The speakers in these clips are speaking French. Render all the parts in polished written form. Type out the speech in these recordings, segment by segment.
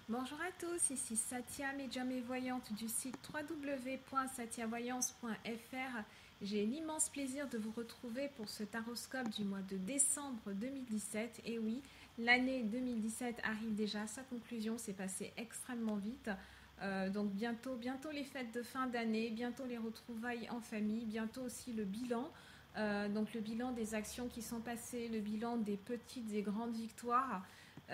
Bonjour à tous, ici Satya, médium et voyante du site www.satyavoyance.fr. J'ai l'immense plaisir de vous retrouver pour ce taroscope du mois de décembre 2017. Et oui, l'année 2017 arrive déjà à sa conclusion, c'est passé extrêmement vite. Donc bientôt les fêtes de fin d'année, bientôt les retrouvailles en famille, bientôt aussi le bilan. Donc le bilan des actions qui sont passées, le bilan des petites et grandes victoires.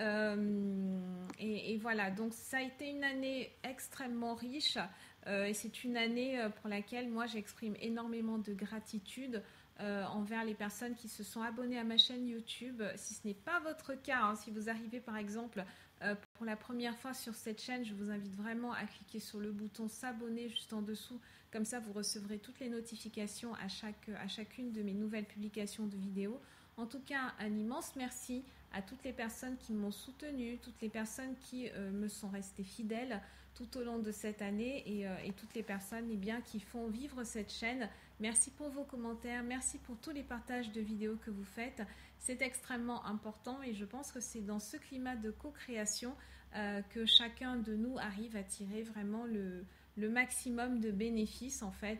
Et voilà, donc ça a été une année extrêmement riche et c'est une année pour laquelle moi j'exprime énormément de gratitude envers les personnes qui se sont abonnées à ma chaîne YouTube. Si ce n'est pas votre cas, hein, si vous arrivez par exemple pour la première fois sur cette chaîne, je vous invite vraiment à cliquer sur le bouton s'abonner juste en dessous. Comme ça, vous recevrez toutes les notifications à chacune de mes nouvelles publications de vidéos. En tout cas, un immense merci à toutes les personnes qui m'ont soutenue, toutes les personnes qui me sont restées fidèles tout au long de cette année et toutes les personnes qui font vivre cette chaîne. Merci pour vos commentaires, merci pour tous les partages de vidéos que vous faites. C'est extrêmement important et je pense que c'est dans ce climat de co-création que chacun de nous arrive à tirer vraiment le maximum de bénéfices en fait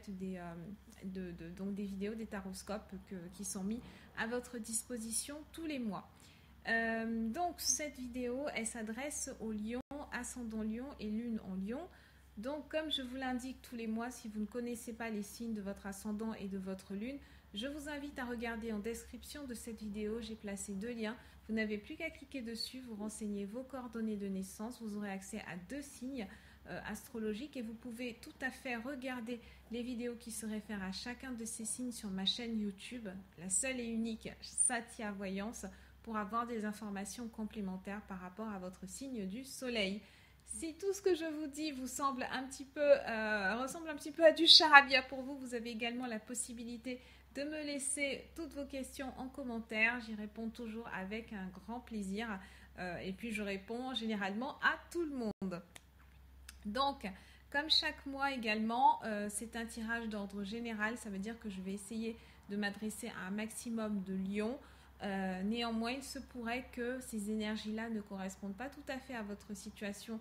donc des vidéos, des taroscopes qui sont mis à votre disposition tous les mois. Donc cette vidéo, elle s'adresse aux lions, ascendant lion et lune en lion. Donc comme je vous l'indique tous les mois, si vous ne connaissez pas les signes de votre ascendant et de votre lune, je vous invite à regarder en description de cette vidéo, j'ai placé 2 liens. Vous n'avez plus qu'à cliquer dessus, vous renseignez vos coordonnées de naissance, vous aurez accès à 2 signes astrologiques et vous pouvez tout à fait regarder les vidéos qui se réfèrent à chacun de ces signes sur ma chaîne YouTube, la seule et unique Satya Voyance, pour avoir des informations complémentaires par rapport à votre signe du soleil. Si tout ce que je vous dis vous semble ressemble un petit peu à du charabia pour vous, vous avez également la possibilité de me laisser toutes vos questions en commentaire. J'y réponds toujours avec un grand plaisir. Et puis je réponds généralement à tout le monde. Donc, comme chaque mois également, c'est un tirage d'ordre général. Ça veut dire que je vais essayer de m'adresser à un maximum de lions. Néanmoins, il se pourrait que ces énergies-là ne correspondent pas tout à fait à votre situation,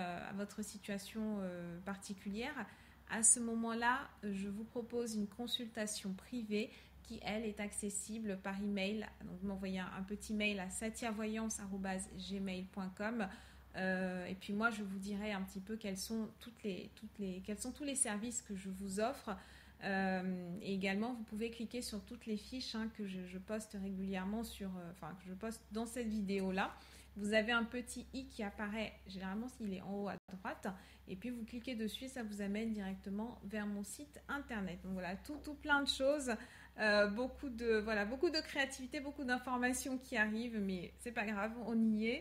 particulière. À ce moment-là, je vous propose une consultation privée qui, elle, est accessible par email. Donc, vous m'envoyez un petit mail à satyavoyance@gmail.com. Et puis moi, je vous dirai un petit peu quels sont tous les services que je vous offre. Et également, vous pouvez cliquer sur toutes les fiches que je poste régulièrement que je poste dans cette vidéo-là. Vous avez un petit i qui apparaît, généralement il est en haut à droite, et puis vous cliquez dessus, ça vous amène directement vers mon site internet. Donc voilà, tout plein de choses, beaucoup de créativité, beaucoup d'informations qui arrivent, mais c'est pas grave, on y est.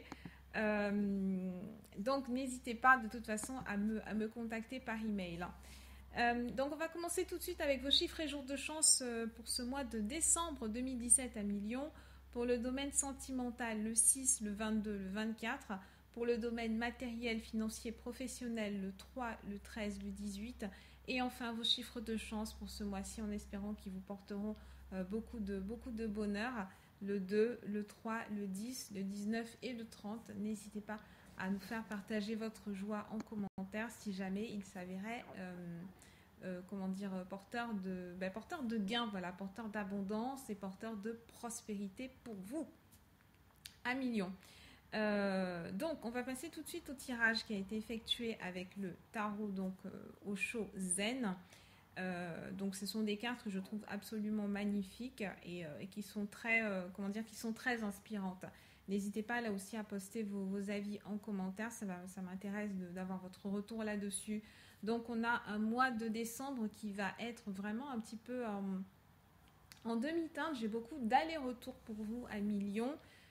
Donc n'hésitez pas de toute façon à me contacter par email. Donc on va commencer tout de suite avec vos chiffres et jours de chance pour ce mois de décembre 2017 à Lion. Pour le domaine sentimental, le 6, le 22, le 24. Pour le domaine matériel, financier, professionnel, le 3, le 13, le 18. Et enfin vos chiffres de chance pour ce mois-ci en espérant qu'ils vous porteront beaucoup de bonheur. Le 2, le 3, le 10, le 19 et le 30. N'hésitez pas à nous faire partager votre joie en commentaire si jamais il s'avérait porteur de gain, porteur d'abondance et porteur de prospérité pour vous. À Lion. Donc on va passer tout de suite au tirage qui a été effectué avec le tarot Osho Zen. Donc ce sont des cartes que je trouve absolument magnifiques et qui sont très inspirantes. N'hésitez pas là aussi à poster vos avis en commentaire, ça m'intéresse d'avoir votre retour là-dessus. Donc on a un mois de décembre qui va être vraiment un petit peu en demi-teinte. J'ai beaucoup d'allers-retours pour vous à Lion.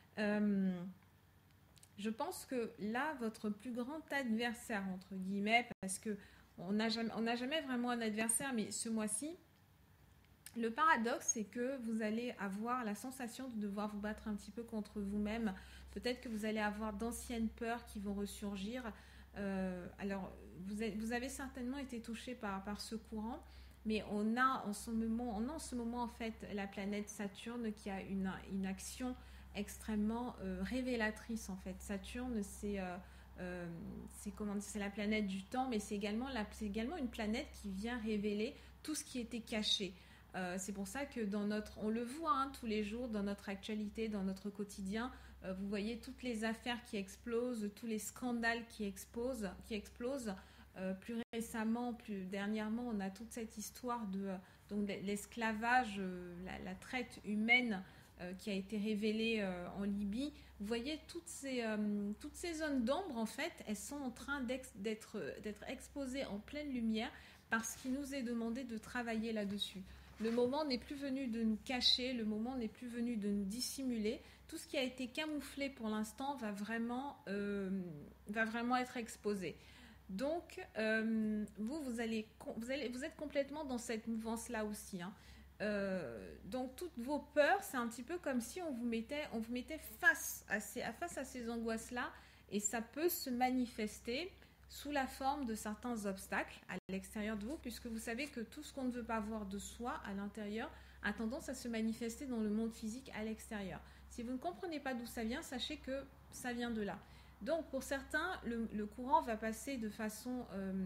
Je pense que là, votre plus grand adversaire, entre guillemets, parce que on n'a jamais vraiment un adversaire, mais ce mois-ci, le paradoxe, c'est que vous allez avoir la sensation de devoir vous battre un petit peu contre vous-même. Peut-être que vous allez avoir d'anciennes peurs qui vont ressurgir. Alors, vous avez certainement été touché par ce courant, mais on a en ce moment en fait la planète Saturne qui a une action extrêmement révélatrice en fait. Saturne, c'est c'est la planète du temps, mais c'est également une planète qui vient révéler tout ce qui était caché. C'est pour ça que on le voit hein, tous les jours dans notre actualité, dans notre quotidien. Vous voyez toutes les affaires qui explosent, tous les scandales qui explosent. Plus récemment, plus dernièrement, on a toute cette histoire de l'esclavage, la traite humaine qui a été révélée en Libye. Vous voyez toutes ces zones d'ombre, en fait, elles sont en train d'être exposées en pleine lumière parce qu'il nous est demandé de travailler là-dessus. Le moment n'est plus venu de nous cacher, le moment n'est plus venu de nous dissimuler. Tout ce qui a été camouflé pour l'instant va vraiment être exposé. Donc, vous êtes complètement dans cette mouvance-là aussi. Hein. Donc, toutes vos peurs, c'est un petit peu comme si on vous mettait face à ces angoisses-là, et ça peut se manifester sous la forme de certains obstacles à l'extérieur de vous, puisque vous savez que tout ce qu'on ne veut pas voir de soi à l'intérieur a tendance à se manifester dans le monde physique à l'extérieur. Si vous ne comprenez pas d'où ça vient, sachez que ça vient de là. Donc pour certains, le courant va passer de façon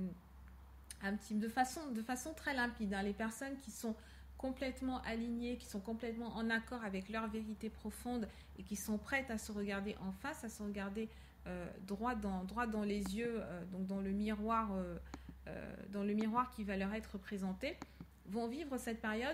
très limpide. Hein. Les personnes qui sont complètement alignées, qui sont complètement en accord avec leur vérité profonde et qui sont prêtes à se regarder en face, à se regarder droit dans les yeux, donc dans le miroir qui va leur être présenté, vont vivre cette période.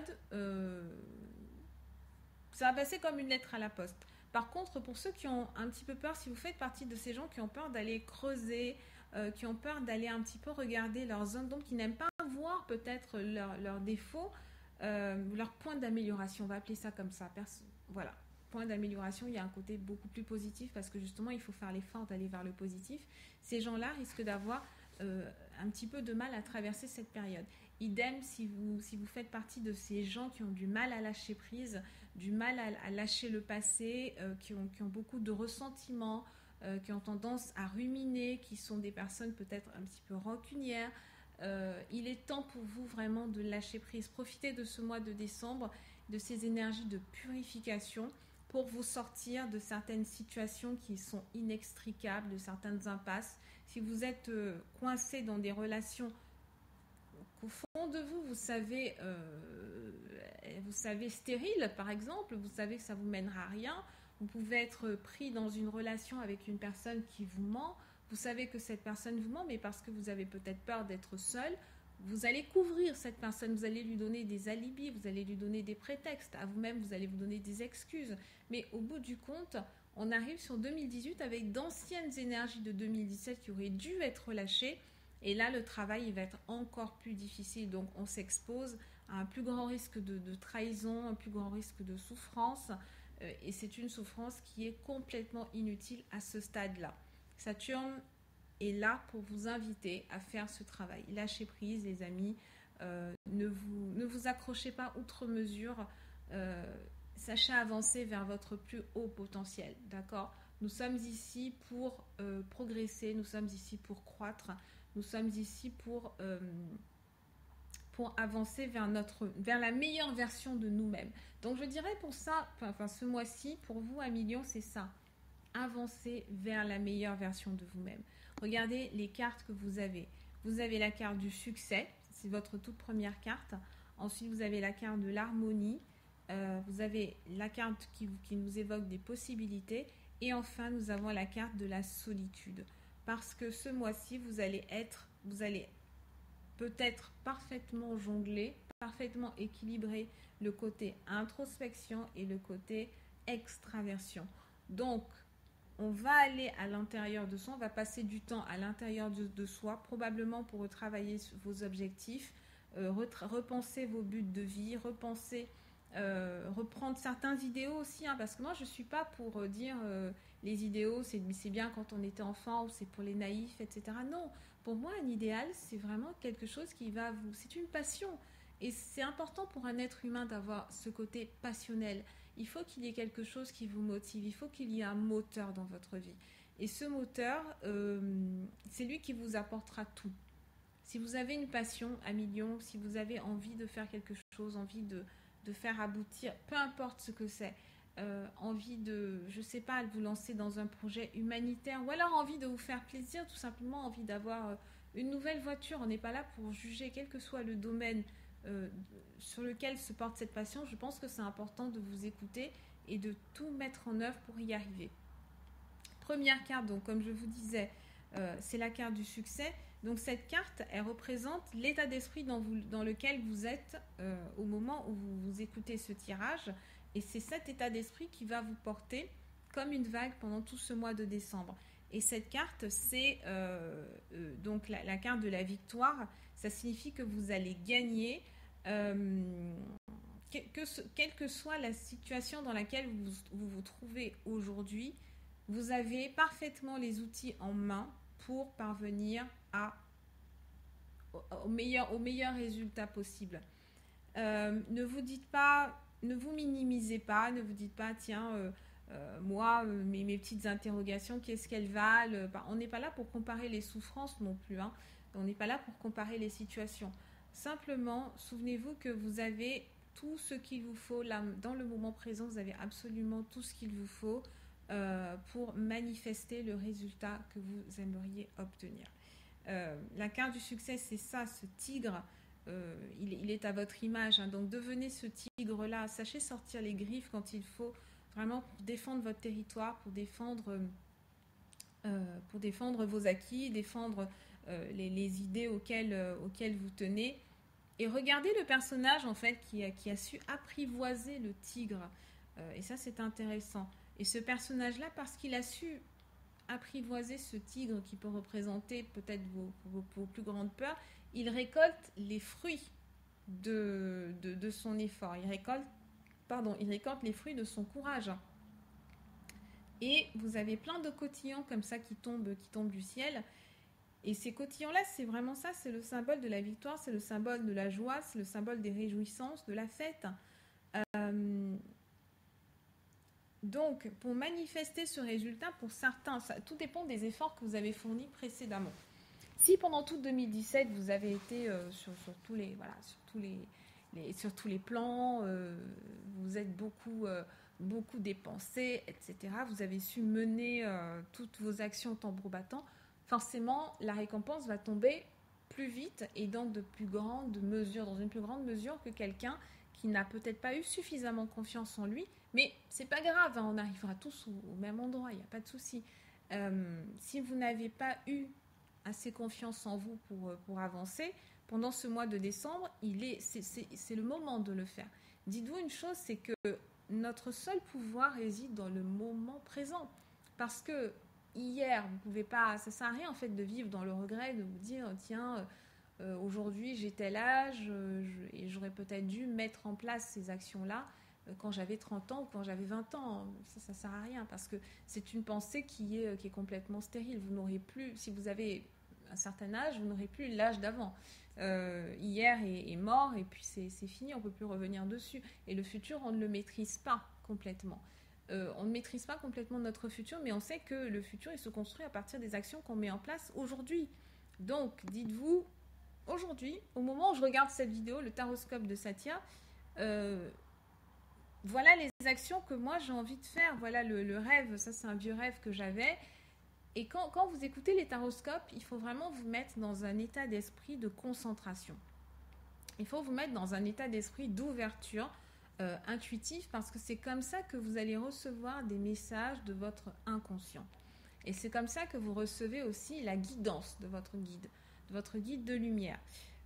Ça va passer comme une lettre à la poste. Par contre, pour ceux qui ont un petit peu peur, si vous faites partie de ces gens qui ont peur d'aller creuser, qui ont peur d'aller un petit peu regarder leurs zones d'ombre, qui n'aiment pas voir peut-être leurs défauts, leur point d'amélioration, on va appeler ça comme ça. Voilà, point d'amélioration, il y a un côté beaucoup plus positif parce que justement, il faut faire l'effort d'aller vers le positif. Ces gens-là risquent d'avoir un petit peu de mal à traverser cette période. Idem si vous faites partie de ces gens qui ont du mal à lâcher prise, du mal à lâcher le passé, qui ont beaucoup de ressentiments, qui ont tendance à ruminer, qui sont des personnes peut-être un petit peu rancunières. Il est temps pour vous vraiment de lâcher prise. Profitez de ce mois de décembre, de ces énergies de purification pour vous sortir de certaines situations qui sont inextricables, de certaines impasses. Si vous êtes coincé dans des relations qu'au fond de vous, vous savez stérile par exemple, vous savez que ça vous mènera à rien, vous pouvez être pris dans une relation avec une personne qui vous ment, vous savez que cette personne vous ment, mais parce que vous avez peut-être peur d'être seul, vous allez couvrir cette personne, vous allez lui donner des alibis, vous allez lui donner des prétextes, à vous-même vous allez vous donner des excuses, mais au bout du compte, on arrive sur 2018 avec d'anciennes énergies de 2017 qui auraient dû être lâchées. Et là, le travail il va être encore plus difficile. Donc, on s'expose à un plus grand risque de trahison, un plus grand risque de souffrance. Et c'est une souffrance qui est complètement inutile à ce stade-là. Saturne est là pour vous inviter à faire ce travail. Lâchez prise, les amis. Ne vous accrochez pas outre mesure. Sachez avancer vers votre plus haut potentiel. D'accord ? Nous sommes ici pour progresser. Nous sommes ici pour croître. Nous sommes ici pour avancer vers la meilleure version de nous-mêmes. Donc je dirais pour ça, ce mois-ci, pour vous, 1 million, c'est ça. Avancer vers la meilleure version de vous-même. Regardez les cartes que vous avez. Vous avez la carte du succès, c'est votre toute première carte. Ensuite, vous avez la carte de l'harmonie. Vous avez la carte qui nous évoque des possibilités. Et enfin, nous avons la carte de la solitude. Parce que ce mois-ci, vous allez peut-être parfaitement jongler, parfaitement équilibrer le côté introspection et le côté extraversion. Donc, on va aller à l'intérieur de soi, on va passer du temps à l'intérieur de soi, probablement pour retravailler vos objectifs, repenser vos buts de vie, reprendre certains idéaux aussi, hein, parce que moi je ne suis pas pour dire les idéaux c'est bien quand on était enfant ou c'est pour les naïfs, etc. Non, pour moi un idéal c'est vraiment quelque chose qui va vous... C'est une passion et c'est important pour un être humain d'avoir ce côté passionnel. Il faut qu'il y ait quelque chose qui vous motive, il faut qu'il y ait un moteur dans votre vie. Et ce moteur, c'est lui qui vous apportera tout. Si vous avez une passion, 1 million, si vous avez envie de faire quelque chose, envie de faire aboutir, peu importe ce que c'est, envie de, je sais pas, de vous lancer dans un projet humanitaire, ou alors envie de vous faire plaisir, tout simplement envie d'avoir une nouvelle voiture. On n'est pas là pour juger, quel que soit le domaine euh, sur lequel se porte cette passion. Je pense que c'est important de vous écouter et de tout mettre en œuvre pour y arriver. Première carte, donc comme je vous disais, c'est la carte du succès. Donc cette carte, elle représente l'état d'esprit dans lequel vous êtes au moment où vous écoutez ce tirage. Et c'est cet état d'esprit qui va vous porter comme une vague pendant tout ce mois de décembre. Et cette carte, c'est donc la carte de la victoire. Ça signifie que vous allez gagner, quelle que soit la situation dans laquelle vous trouvez aujourd'hui. Vous avez parfaitement les outils en main pour parvenir au meilleur résultat possible. Ne vous dites pas, ne vous minimisez pas, ne vous dites pas, tiens, moi, mes petites interrogations, qu'est-ce qu'elles valent? On n'est pas là pour comparer les souffrances non plus, hein. On n'est pas là pour comparer les situations. Simplement, souvenez-vous que vous avez tout ce qu'il vous faut là, dans le moment présent, vous avez absolument tout ce qu'il vous faut pour manifester le résultat que vous aimeriez obtenir. La carte du succès, c'est ça, ce tigre. Il est à votre image, hein, donc devenez ce tigre-là. Sachez sortir les griffes quand il faut, vraiment pour défendre votre territoire, pour défendre vos acquis, défendre les idées auxquelles vous tenez. Et regardez le personnage en fait qui a su apprivoiser le tigre. Et ça, c'est intéressant. Et ce personnage-là, parce qu'il a su apprivoiser ce tigre qui peut représenter peut-être vos plus grandes peurs, il récolte les fruits de son effort. Il récolte les fruits de son courage. Et vous avez plein de cotillons comme ça qui tombent du ciel. Et ces cotillons-là, c'est vraiment ça, c'est le symbole de la victoire, c'est le symbole de la joie, c'est le symbole des réjouissances, de la fête. Donc, pour manifester ce résultat, pour certains, tout dépend des efforts que vous avez fournis précédemment. Si pendant tout 2017, vous avez été sur tous les plans, vous êtes beaucoup dépensé, etc., vous avez su mener toutes vos actions en tambour battant, forcément, la récompense va tomber plus vite et dans une plus grande mesure que quelqu'un qui n'a peut-être pas eu suffisamment confiance en lui. Mais c'est pas grave, hein, on arrivera tous au même endroit, il n'y a pas de souci. Si vous n'avez pas eu assez confiance en vous pour avancer, pendant ce mois de décembre, c'est le moment de le faire. Dites-vous une chose, c'est que notre seul pouvoir réside dans le moment présent. Parce que hier, vous pouvez pas, ça sert à rien en fait de vivre dans le regret, de vous dire tiens, aujourd'hui j'ai tel âge et j'aurais peut-être dû mettre en place ces actions-là quand j'avais 30 ans ou quand j'avais 20 ans. Ça sert à rien parce que c'est une pensée qui est complètement stérile. Vous n'aurez plus, si vous avez un certain âge, vous n'aurez plus l'âge d'avant. Hier est mort et puis c'est fini, on ne peut plus revenir dessus. Et le futur, on ne le maîtrise pas complètement. On ne maîtrise pas complètement notre futur, mais on sait que le futur, il se construit à partir des actions qu'on met en place aujourd'hui. Donc, dites-vous, aujourd'hui, au moment où je regarde cette vidéo, le taroscope de Satya, voilà les actions que moi j'ai envie de faire. Voilà le rêve, ça c'est un vieux rêve que j'avais. Et quand vous écoutez les taroscopes, il faut vraiment vous mettre dans un état d'esprit de concentration. Il faut vous mettre dans un état d'esprit d'ouverture intuitif parce que c'est comme ça que vous allez recevoir des messages de votre inconscient. Et c'est comme ça que vous recevez aussi la guidance de votre guide de lumière.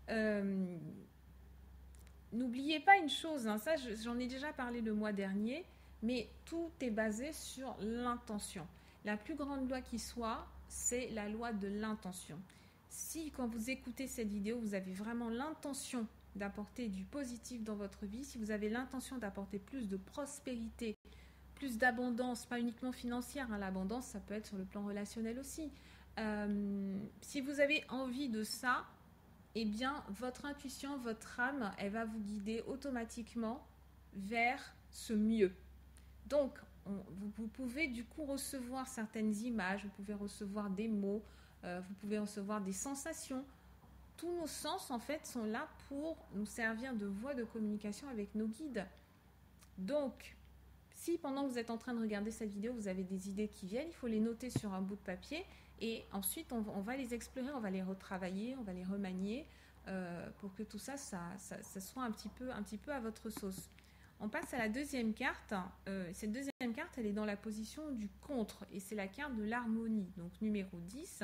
N'oubliez pas une chose, hein, ça j'en ai déjà parlé le mois dernier, mais tout est basé sur l'intention. La plus grande loi qui soit, c'est la loi de l'intention. Si quand vous écoutez cette vidéo, vous avez vraiment l'intention d'apporter du positif dans votre vie, si vous avez l'intention d'apporter plus de prospérité, plus d'abondance, pas uniquement financière, hein, l'abondance ça peut être sur le plan relationnel aussi. Si vous avez envie de ça, eh bien votre intuition, votre âme, elle va vous guider automatiquement vers ce mieux. Donc, vous pouvez du coup recevoir certaines images, vous pouvez recevoir des mots, vous pouvez recevoir des sensations. Tous nos sens, en fait, sont là pour nous servir de voie de communication avec nos guides. Donc, Si pendant que vous êtes en train de regarder cette vidéo, vous avez des idées qui viennent, il faut les noter sur un bout de papier et ensuite on va les explorer, on va les retravailler, on va les remanier pour que tout ça soit un petit peu à votre sauce. On passe à la deuxième carte. Cette deuxième carte, elle est dans la position du contre et c'est la carte de l'harmonie, donc numéro 10.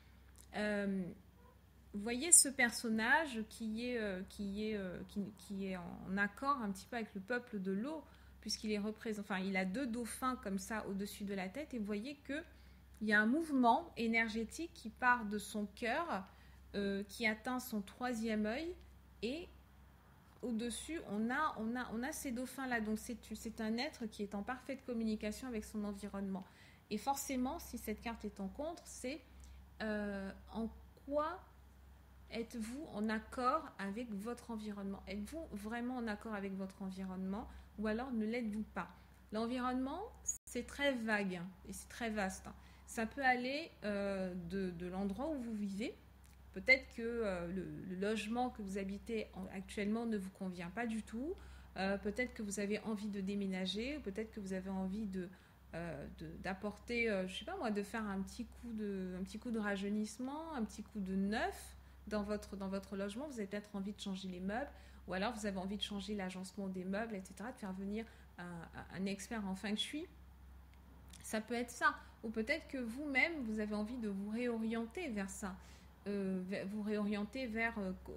Vous voyez ce personnage qui est en accord un petit peu avec le peuple de l'eau, puisqu'il est représenté, enfin, il a deux dauphins comme ça au-dessus de la tête, et vous voyez qu'il y a un mouvement énergétique qui part de son cœur, qui atteint son troisième œil, et au-dessus, on a ces dauphins-là. Donc, c'est un être qui est en parfaite communication avec son environnement. Et forcément, si cette carte est en contre, c'est en quoi êtes-vous en accord avec votre environnement? Êtes-vous vraiment en accord avec votre environnement ou alors ne l'êtes-vous pas? L'environnement, c'est très vague et c'est très vaste. Ça peut aller de l'endroit où vous vivez. Peut-être que le logement que vous habitez actuellement ne vous convient pas du tout. Peut-être que vous avez envie de déménager. Peut-être que vous avez envie d'apporter, je sais pas moi, de faire un petit coup de rajeunissement, un petit coup de neuf dans votre logement. Vous avez peut-être envie de changer les meubles, ou alors vous avez envie de changer l'agencement des meubles, etc., de faire venir un expert en feng shui. Ça peut être ça. Ou peut-être que vous-même, vous avez envie de vous réorienter vers ça. Vous réorienter vers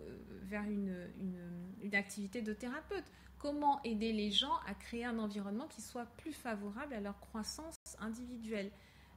une activité de thérapeute. Comment aider les gens à créer un environnement qui soit plus favorable à leur croissance individuelle.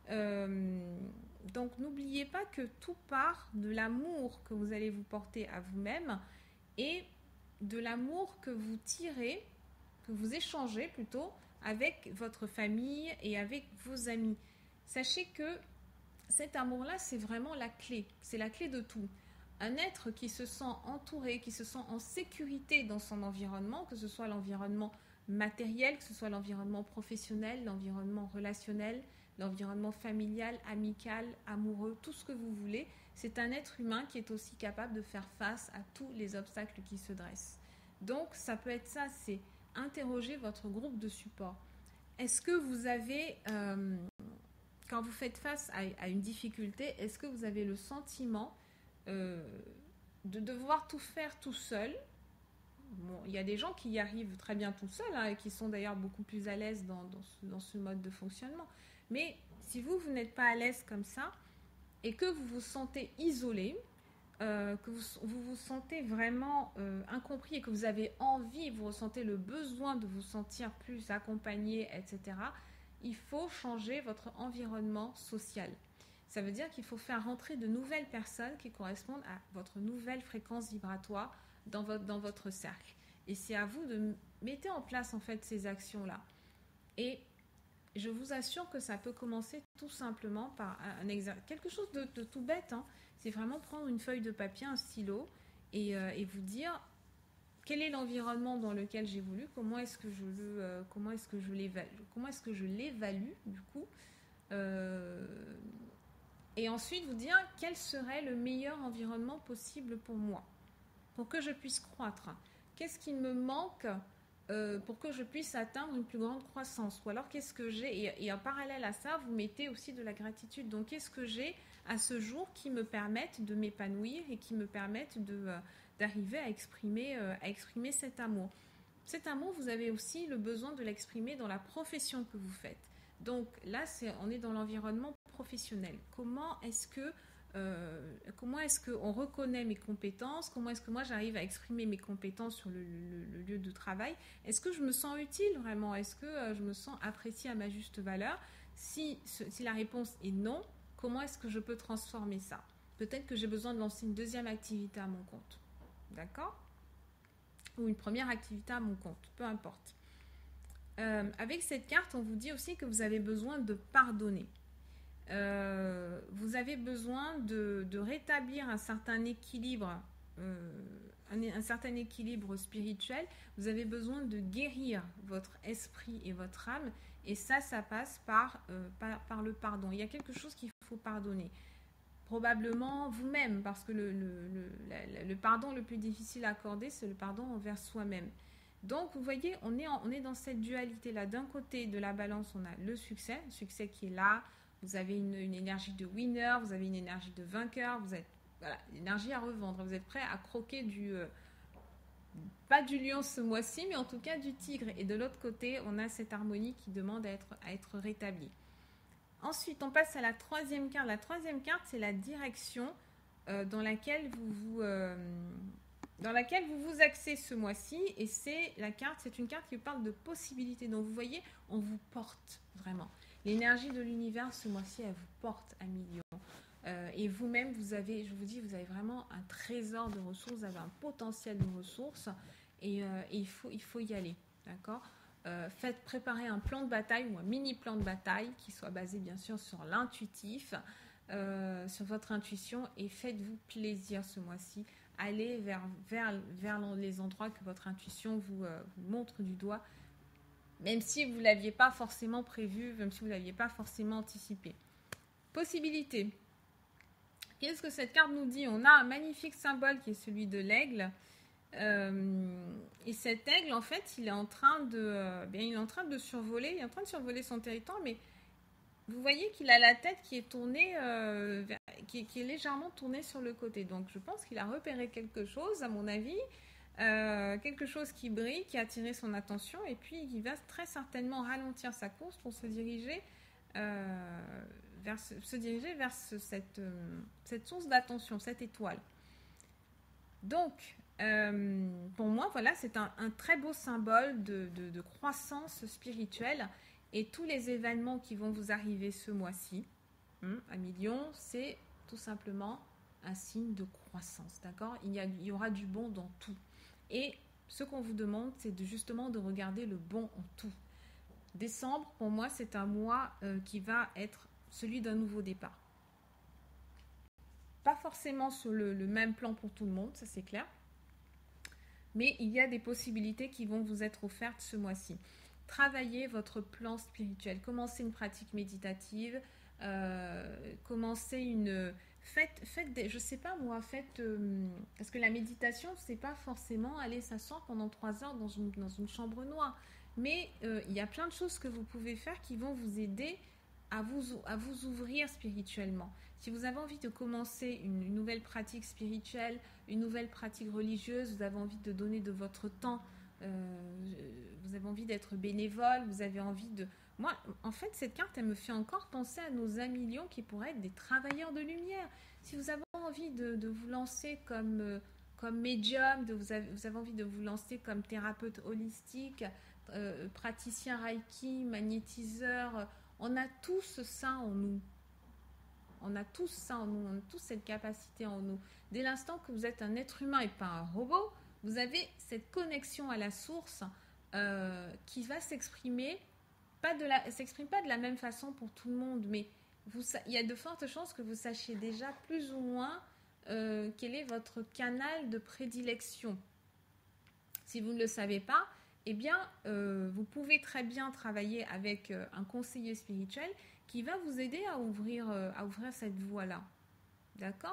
Donc n'oubliez pas que tout part de l'amour que vous allez vous porter à vous-même et de l'amour que vous tirez, que vous échangez plutôt avec votre famille et avec vos amis. Sachez que cet amour-là, c'est vraiment la clé, c'est la clé de tout. Un être qui se sent entouré, qui se sent en sécurité dans son environnement, que ce soit l'environnement matériel, que ce soit l'environnement professionnel, l'environnement relationnel, l'environnement familial, amical, amoureux, tout ce que vous voulez, c'est un être humain qui est aussi capable de faire face à tous les obstacles qui se dressent. Donc, ça peut être ça, c'est interroger votre groupe de support. Est-ce que vous avez, quand vous faites face à une difficulté, est-ce que vous avez le sentiment de devoir tout faire tout seul? Bon, il y a des gens qui y arrivent très bien tout seuls, hein, et qui sont d'ailleurs beaucoup plus à l'aise dans ce mode de fonctionnement. Mais si vous n'êtes pas à l'aise comme ça et que vous vous sentez isolé, que vous vous sentez vraiment incompris et que vous avez envie, vous ressentez le besoin de vous sentir plus accompagné, etc., il faut changer votre environnement social. Ça veut dire qu'il faut faire rentrer de nouvelles personnes qui correspondent à votre nouvelle fréquence vibratoire dans votre cercle. Et c'est à vous de mettre en place en fait ces actions-là. Et je vous assure que ça peut commencer tout simplement par quelque chose de tout bête. Hein. C'est vraiment prendre une feuille de papier, un stylo et vous dire quel est l'environnement dans lequel j'évolue, comment est-ce que je l'évalue du coup, et ensuite vous dire quel serait le meilleur environnement possible pour moi, pour que je puisse croître. Qu'est-ce qui me manque pour que je puisse atteindre une plus grande croissance? Ou alors qu'est-ce que j'ai, et en parallèle à ça, vous mettez aussi de la gratitude. Donc qu'est-ce que j'ai à ce jour qui me permettent de m'épanouir et qui me permettent d'arriver à exprimer cet amour. Cet amour, vous avez aussi le besoin de l'exprimer dans la profession que vous faites. Donc là, on est dans l'environnement professionnel. Comment est-ce qu'on reconnaît mes compétences? Comment est-ce que moi j'arrive à exprimer mes compétences sur le lieu de travail? Est-ce que je me sens utile vraiment? Est-ce que je me sens appréciée à ma juste valeur? Si la réponse est non, comment est-ce que je peux transformer ça? Peut-être que j'ai besoin de lancer une deuxième activité à mon compte. D'accord? Ou une première activité à mon compte, peu importe. Avec cette carte, on vous dit aussi que vous avez besoin de pardonner. Vous avez besoin de rétablir un certain équilibre, un certain équilibre spirituel. Vous avez besoin de guérir votre esprit et votre âme, et ça passe par le pardon. Il y a quelque chose qu'il faut pardonner. Probablement vous-même, parce que le pardon le plus difficile à accorder, c'est le pardon envers soi-même. Donc, vous voyez, on est dans cette dualité-là. D'un côté de la balance, on a le succès qui est là. Vous avez une énergie de winner, vous avez une énergie de vainqueur, vous êtes, voilà, l'énergie à revendre. Vous êtes prêt à croquer pas du lion ce mois-ci, mais en tout cas du tigre. Et de l'autre côté, on a cette harmonie qui demande à être rétablie. Ensuite, on passe à la troisième carte. La troisième carte, c'est la direction dans laquelle vous vous axez ce mois-ci. Et c'est une carte qui parle de possibilités. Donc, vous voyez, on vous porte vraiment. L'énergie de l'univers ce mois-ci, elle vous porte à millions. Et vous-même, vous avez vraiment un trésor de ressources, vous avez un potentiel de ressources. Et il faut y aller. D'accord ? Faites préparer un plan de bataille ou un mini plan de bataille qui soit basé bien sûr sur l'intuitif, sur votre intuition, et faites-vous plaisir ce mois-ci. Allez vers les endroits que votre intuition vous montre du doigt, même si vous ne l'aviez pas forcément prévu, même si vous ne l'aviez pas forcément anticipé. Possibilité. Qu'est-ce que cette carte nous dit ? On a un magnifique symbole qui est celui de l'aigle. Et cet aigle, en fait, il est en train de survoler, son territoire, mais vous voyez qu'il a la tête qui est tournée, qui est légèrement tournée sur le côté. Donc, je pense qu'il a repéré quelque chose, à mon avis, quelque chose qui brille, qui a attiré son attention, et puis il va très certainement ralentir sa course pour se diriger vers cette source d'attention, cette étoile. Donc, pour moi, voilà, c'est un très beau symbole de croissance spirituelle, et tous les événements qui vont vous arriver ce mois-ci, à millions, c'est tout simplement un signe de croissance, d'accord ? Il y aura du bon dans tout. Et ce qu'on vous demande, c'est justement de regarder le bon en tout. Décembre, pour moi, c'est un mois qui va être celui d'un nouveau départ. Pas forcément sur le même plan pour tout le monde, ça c'est clair. Mais il y a des possibilités qui vont vous être offertes ce mois-ci. Travaillez votre plan spirituel. Commencez une pratique méditative. Parce que la méditation, c'est pas forcément aller s'asseoir pendant 3 heures dans une chambre noire. Mais il y a plein de choses que vous pouvez faire qui vont vous aider à vous ouvrir spirituellement. Si vous avez envie de commencer une nouvelle pratique spirituelle, une nouvelle pratique religieuse, vous avez envie de donner de votre temps, vous avez envie d'être bénévole, vous avez envie de... Moi, en fait, cette carte, elle me fait encore penser à nos amis lions qui pourraient être des travailleurs de lumière. Si vous avez envie de vous lancer comme médium, vous avez envie de vous lancer comme thérapeute holistique, praticien Reiki, magnétiseur, on a tous ça en nous. On a tous ça en nous, on a tous cette capacité en nous. Dès l'instant que vous êtes un être humain et pas un robot, vous avez cette connexion à la source qui va s'exprimer, s'exprime pas de la même façon pour tout le monde, mais il y a de fortes chances que vous sachiez déjà plus ou moins quel est votre canal de prédilection. Si vous ne le savez pas, eh bien, vous pouvez très bien travailler avec un conseiller spirituel qui va vous aider à ouvrir cette voie-là. D'accord ?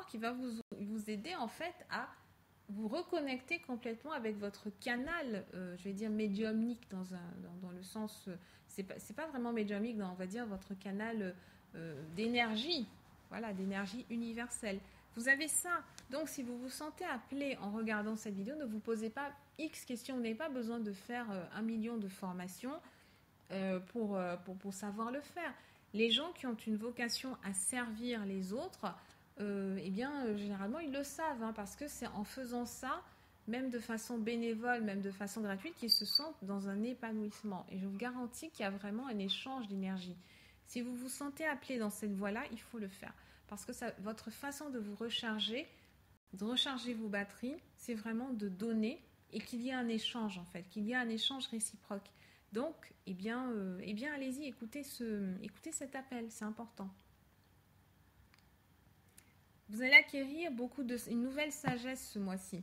Qui va vous aider en fait à vous reconnecter complètement avec votre canal, je vais dire médiumnique dans le sens, c'est pas vraiment médiumnique, on va dire votre canal d'énergie, voilà, d'énergie universelle. Vous avez ça. Donc, si vous vous sentez appelé en regardant cette vidéo, ne vous posez pas X questions. Vous n'avez pas besoin de faire 1 million de formations pour savoir le faire. Les gens qui ont une vocation à servir les autres, généralement, ils le savent, parce que c'est en faisant ça, même de façon bénévole, même de façon gratuite, qu'ils se sentent dans un épanouissement. Et je vous garantis qu'il y a vraiment un échange d'énergie. Si vous vous sentez appelé dans cette voie-là, il faut le faire. Parce que votre façon de vous recharger, de recharger vos batteries, c'est vraiment de donner et qu'il y ait un échange, en fait, qu'il y ait un échange réciproque. Donc, allez-y, écoutez cet appel, c'est important. Vous allez acquérir une nouvelle sagesse ce mois-ci.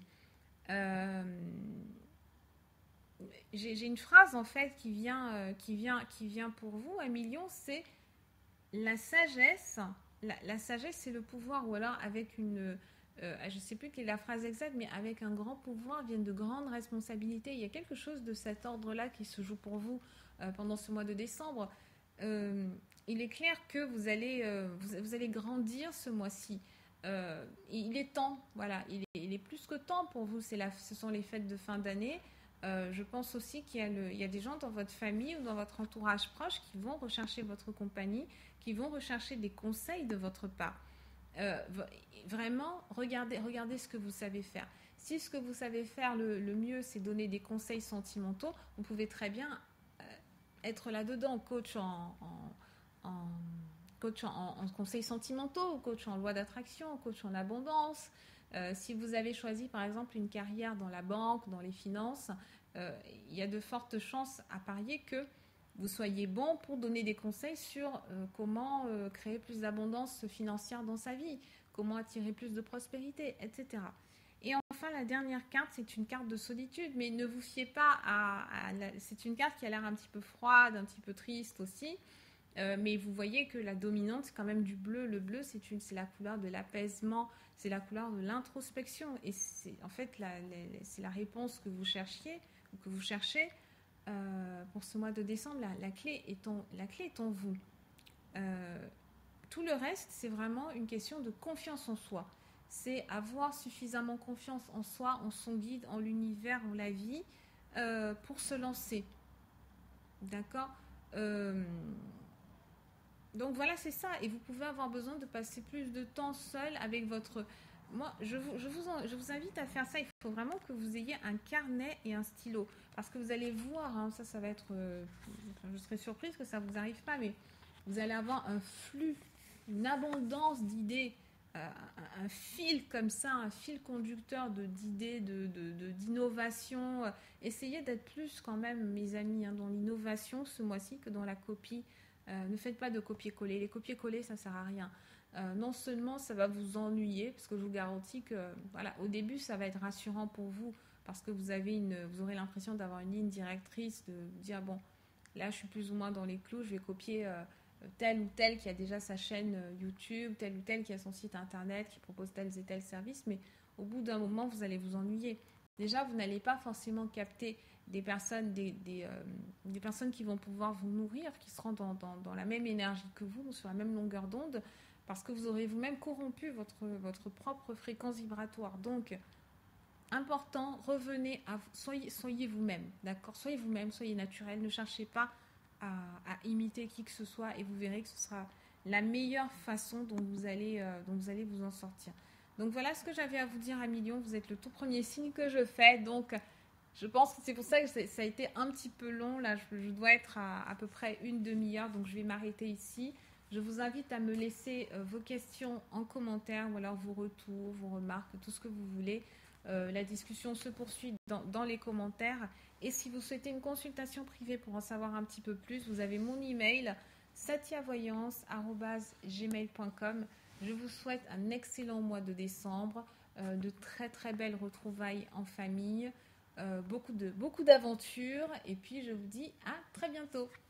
J'ai une phrase en fait qui vient pour vous, un million, c'est la sagesse. La sagesse, c'est le pouvoir, ou alors avec une je ne sais plus quelle est la phrase exacte, mais avec un grand pouvoir viennent de grandes responsabilités. Il y a quelque chose de cet ordre-là qui se joue pour vous pendant ce mois de décembre. Il est clair que vous allez grandir ce mois-ci. Il est temps, voilà, il est plus que temps pour vous. Ce sont les fêtes de fin d'année. Je pense aussi qu'il y a des gens dans votre famille ou dans votre entourage proche qui vont rechercher votre compagnie, qui vont rechercher des conseils de votre part. Euh, Vraiment, regardez ce que vous savez faire. Si ce que vous savez faire le mieux, c'est donner des conseils sentimentaux, vous pouvez très bien être là-dedans, en, coach en conseils sentimentaux, coach en loi d'attraction, coach en abondance. Si vous avez choisi par exemple une carrière dans la banque, dans les finances, il y a de fortes chances à parier que vous soyez bon pour donner des conseils sur comment créer plus d'abondance financière dans sa vie, comment attirer plus de prospérité, etc. Et enfin, la dernière carte, c'est une carte de solitude, mais ne vous fiez pas c'est une carte qui a l'air un petit peu froide, un petit peu triste aussi, mais vous voyez que la dominante, c'est quand même du bleu. Le bleu, c'est la couleur de l'apaisement, c'est la couleur de l'introspection, et c'est en fait c'est la réponse que vous cherchiez, ou que vous cherchez pour ce mois de décembre. La clé est en vous. Tout le reste, c'est vraiment une question de confiance en soi. C'est avoir suffisamment confiance en soi, en son guide, en l'univers, en la vie, pour se lancer. D'accord. Donc voilà, c'est ça. Et vous pouvez avoir besoin de passer plus de temps seul avec votre... Moi, je vous invite à faire ça. Il faut vraiment que vous ayez un carnet et un stylo. Parce que vous allez voir, hein, ça va être... je serais surprise que ça ne vous arrive pas, mais vous allez avoir un flux, une abondance d'idées, un fil comme ça, un fil conducteur d'idées, d'innovation. Essayez d'être plus quand même, mes amis, hein, dans l'innovation ce mois-ci que dans la copie. Ne faites pas de copier-coller. Les copier-coller, ça ne sert à rien. Non seulement ça va vous ennuyer, parce que je vous garantis que voilà, au début, ça va être rassurant pour vous, parce que vous aurez l'impression d'avoir une ligne directrice, de dire, bon, là, je suis plus ou moins dans les clous, je vais copier tel ou tel qui a déjà sa chaîne YouTube, tel ou tel qui a son site internet, qui propose tels et tels services, mais au bout d'un moment, vous allez vous ennuyer. Déjà, vous n'allez pas forcément capter des personnes, des personnes qui vont pouvoir vous nourrir, qui seront dans la même énergie que vous, sur la même longueur d'onde, parce que vous aurez vous-même corrompu votre propre fréquence vibratoire. Donc, important, revenez à soyez vous-même, d'accord? Soyez vous-même, soyez naturel, ne cherchez pas à imiter qui que ce soit, et vous verrez que ce sera la meilleure façon dont vous allez vous en sortir. Donc voilà ce que j'avais à vous dire, à Million. Vous êtes le tout premier signe que je fais, donc je pense que c'est pour ça que ça a été un petit peu long. Là, je dois être à peu près une demi-heure, donc je vais m'arrêter ici. Je vous invite à me laisser vos questions en commentaire, ou alors vos retours, vos remarques, tout ce que vous voulez. La discussion se poursuit dans les commentaires. Et si vous souhaitez une consultation privée pour en savoir un petit peu plus, vous avez mon email satiavoyance@gmail.com. Je vous souhaite un excellent mois de décembre, de très très belles retrouvailles en famille, beaucoup d'aventures, et puis je vous dis à très bientôt.